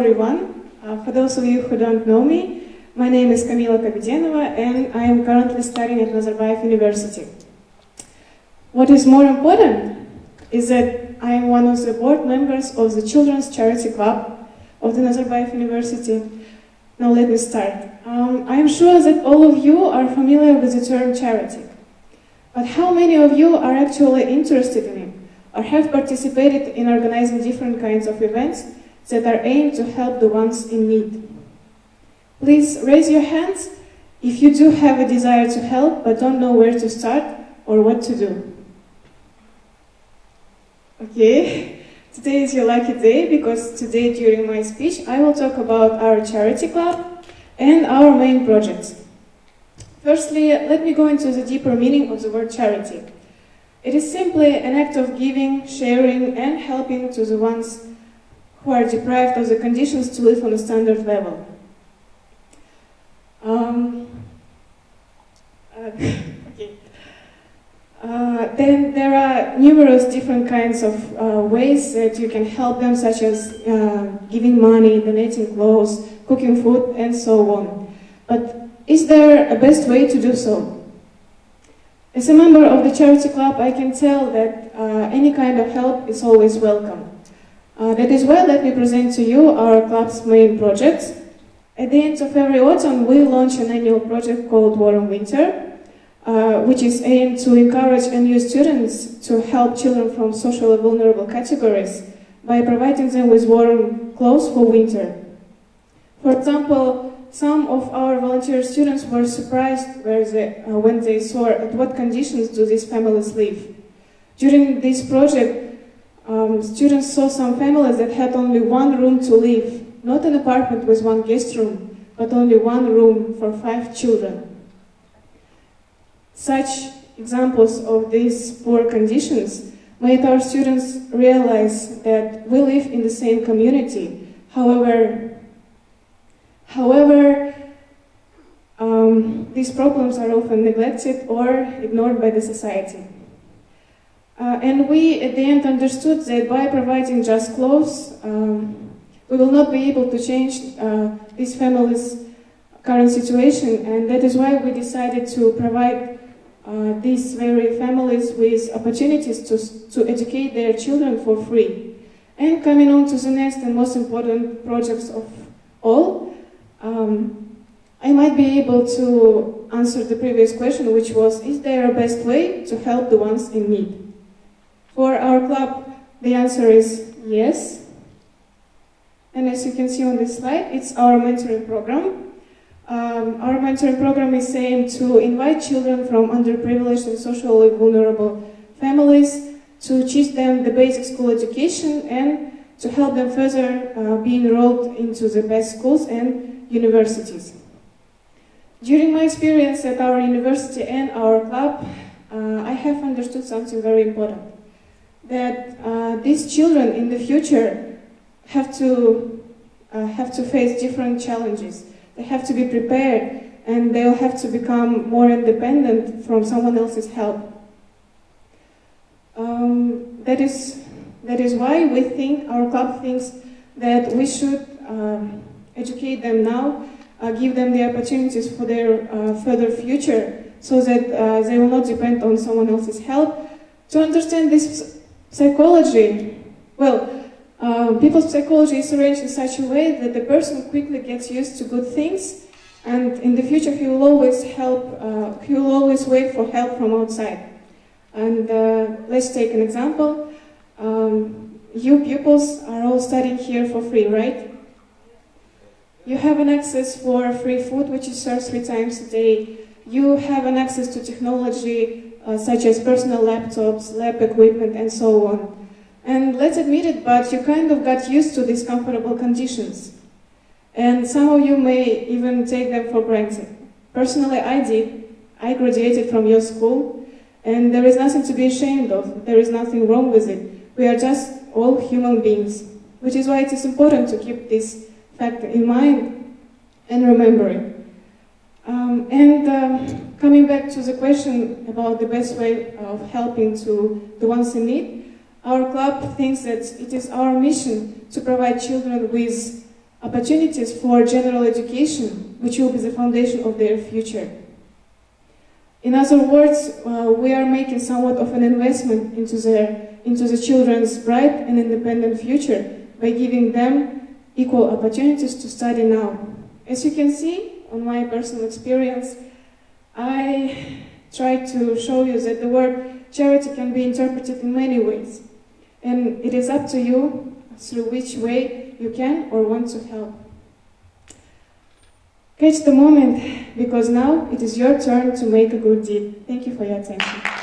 everyone. For those of you who don't know me, my name is Kamila Kabedenova and I am currently studying at Nazarbayev University. What is more important is that I am one of the board members of the Children's Charity Club of the Nazarbayev University. Now let me start. I am sure that all of you are familiar with the term charity. But how many of you are actually interested in it or have participated in organizing different kinds of events that are aimed to help the ones in need? Please raise your hands if you do have a desire to help but don't know where to start or what to do. Okay, today is your lucky day because today during my speech I will talk about our charity club and our main projects. Firstly, let me go into the deeper meaning of the word charity. It is simply an act of giving, sharing and helping to the ones who are deprived of the conditions to live on a standard level. Then there are numerous different kinds of ways that you can help them, such as giving money, donating clothes, cooking food, and so on. But is there a best way to do so? As a member of the charity club, I can tell that any kind of help is always welcome. That is why let me present to you our club's main projects. At the end of every autumn, we launch an annual project called Warm Winter, which is aimed to encourage new students to help children from socially vulnerable categories by providing them with warm clothes for winter. For example, some of our volunteer students were surprised when they saw at what conditions do these families live. During this project, students saw some families that had only one room to live, not an apartment with one guest room, but only one room for 5 children. Such examples of these poor conditions made our students realize that we live in the same community. However, these problems are often neglected or ignored by the society. And we, at the end, understood that by providing just clothes, we will not be able to change these families' current situation, and that is why we decided to provide these very families with opportunities to educate their children for free. And coming on to the next and most important projects of all, I might be able to answer the previous question, which was, is there a best way to help the ones in need? For our club, the answer is yes. And as you can see on this slide, it's our mentoring program. Our mentoring program is aimed to invite children from underprivileged and socially vulnerable families to teach them the basic school education and to help them further be enrolled into the best schools and universities. During my experience at our university and our club, I have understood something very important. That these children in the future have to face different challenges. They have to be prepared and they'll have to become more independent from someone else's help. That is why we think, our club thinks, that we should educate them now, give them the opportunities for their further future so that they will not depend on someone else's help. To understand this psychology, well, people's psychology is arranged in such a way that the person quickly gets used to good things, and in the future he will always wait for help from outside. And let's take an example. You pupils are all studying here for free, right? You have an access for free food, which is served 3 times a day. You have an access to technology, such as personal laptops, lab equipment, and so on. And let's admit it, but you kind of got used to these comfortable conditions. And some of you may even take them for granted. Personally, I did. I graduated from your school, and there is nothing to be ashamed of. There is nothing wrong with it. We are just all human beings, which is why it is important to keep this fact in mind and remember it. Coming back to the question about the best way of helping to the ones in need, our club thinks that it is our mission to provide children with opportunities for general education, which will be the foundation of their future. In other words, we are making somewhat of an investment into the children's bright and independent future by giving them equal opportunities to study now. As you can see, on my personal experience, I try to show you that the word charity can be interpreted in many ways. And it is up to you through which way you can or want to help. Catch the moment, because now it is your turn to make a good deed. Thank you for your attention.